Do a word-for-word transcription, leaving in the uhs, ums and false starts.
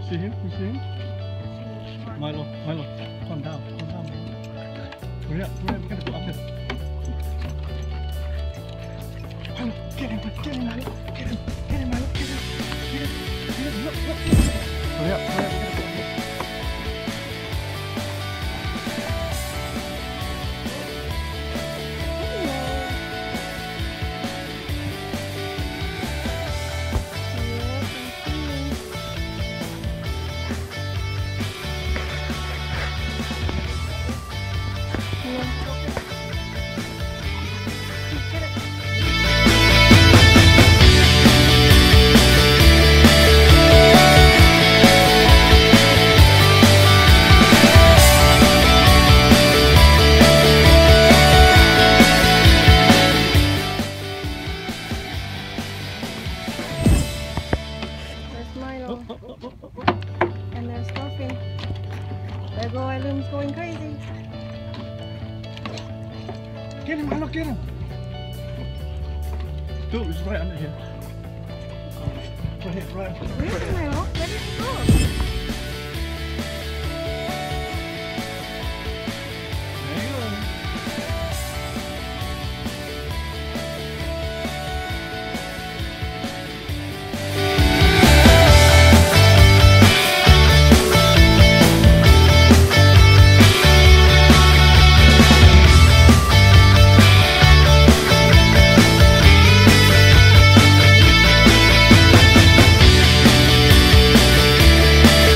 See him? You see him? Milo, Milo, calm down, calm down. Hurry up, hurry up, we gotta go up there. Milo, get him, get him, Milo, get him, get him, Milo, get him, get him, get him, look, look, look. Hurry up, hurry up, we gotta go up there. And there's nothing. There go Eileen's going crazy. Get him, Milo, get him! Dude, he's right under here. Right here, right. Where is Milo? Where did he go?